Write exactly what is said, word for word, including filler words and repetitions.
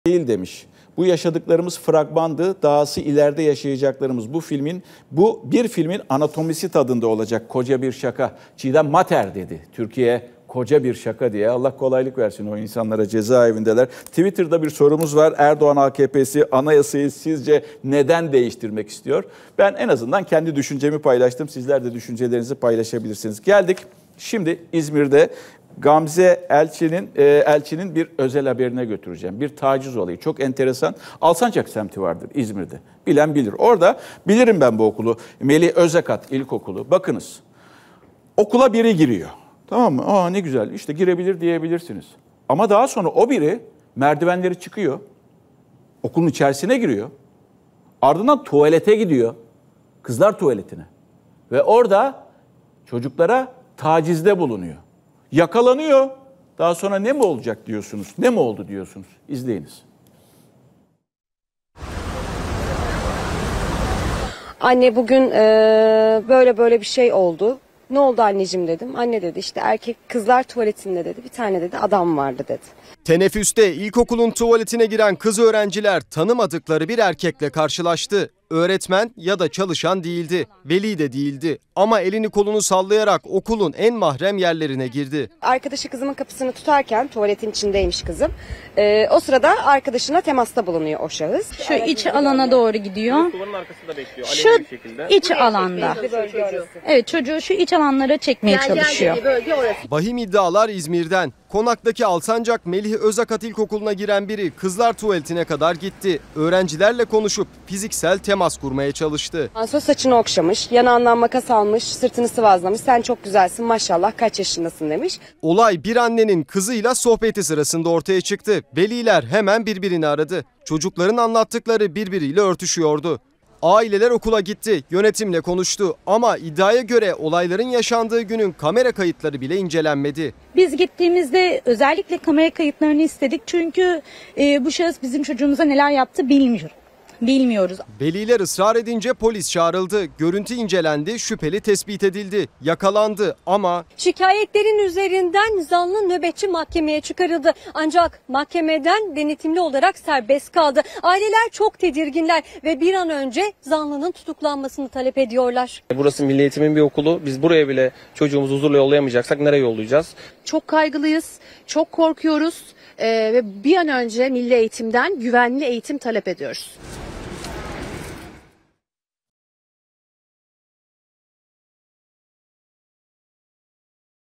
değil demiş. Bu yaşadıklarımız fragmandı, dahası ileride yaşayacaklarımız. Bu filmin, bu bir filmin anatomisi tadında olacak. Koca bir şaka. Çiğdem Mater dedi. Türkiye koca bir şaka diye. Allah kolaylık versin o insanlara, cezaevindeler. Twitter'da bir sorumuz var. Erdoğan A K P'si anayasayı sizce neden değiştirmek istiyor? Ben en azından kendi düşüncemi paylaştım. Sizler de düşüncelerinizi paylaşabilirsiniz. Geldik şimdi İzmir'de Gamze Elçi'nin e, Elçi'nin bir özel haberine götüreceğim. Bir taciz olayı. Çok enteresan. Alsancak semti vardır İzmir'de. Bilen bilir. Orada bilirim ben bu okulu. Melih Özakat İlkokulu. Bakınız. Okula biri giriyor. Tamam mı? Aa ne güzel. İşte girebilir diyebilirsiniz. Ama daha sonra o biri merdivenleri çıkıyor. Okulun içerisine giriyor. Ardından tuvalete gidiyor. Kızlar tuvaletine. Ve orada çocuklara tacizde bulunuyor. Yakalanıyor. Daha sonra ne mi olacak diyorsunuz? Ne mi oldu diyorsunuz? İzleyiniz. Anne bugün e, böyle böyle bir şey oldu. Ne oldu anneciğim dedim. Anne dedi işte erkek kızlar tuvaletinde dedi. Bir tane dedi adam vardı dedi. Teneffüste ilkokulun tuvaletine giren kız öğrenciler tanımadıkları bir erkekle karşılaştı. Öğretmen ya da çalışan değildi, veli de değildi ama elini kolunu sallayarak okulun en mahrem yerlerine girdi. Arkadaşı kızımın kapısını tutarken tuvaletin içindeymiş kızım. Ee, o sırada arkadaşına temasta bulunuyor o şahıs. Şu iç alana doğru gidiyor. Duvarın arkasında bekliyor. Şu iç alanda. Evet, çocuğu şu iç alanlara çekmeye çalışıyor. Vahim iddialar İzmir'den. Konaktaki Alsancak Melih Özakat İlkokulu'na giren biri kızlar tuvaletine kadar gitti. Öğrencilerle konuşup fiziksel temas kurmaya çalıştı. Sonra saçını okşamış, yanağından makas almış, sırtını sıvazlamış. Sen çok güzelsin maşallah, kaç yaşındasın demiş. Olay bir annenin kızıyla sohbeti sırasında ortaya çıktı. Veliler hemen birbirini aradı. Çocukların anlattıkları birbiriyle örtüşüyordu. Aileler okula gitti, yönetimle konuştu ama iddiaya göre olayların yaşandığı günün kamera kayıtları bile incelenmedi. Biz gittiğimizde özellikle kamera kayıtlarını istedik çünkü e, bu şahıs bizim çocuğumuza neler yaptı bilmiyor. Bilmiyoruz. Veliler ısrar edince polis çağrıldı. Görüntü incelendi, şüpheli tespit edildi. Yakalandı ama... Şikayetlerin üzerinden zanlı nöbetçi mahkemeye çıkarıldı. Ancak mahkemeden denetimli olarak serbest kaldı. Aileler çok tedirginler ve bir an önce zanlının tutuklanmasını talep ediyorlar. Burası Milli Eğitim'in bir okulu. Biz buraya bile çocuğumuzu huzurla yollayamayacaksak nereye yollayacağız? Çok kaygılıyız, çok korkuyoruz ee, ve bir an önce Milli Eğitim'den güvenli eğitim talep ediyoruz.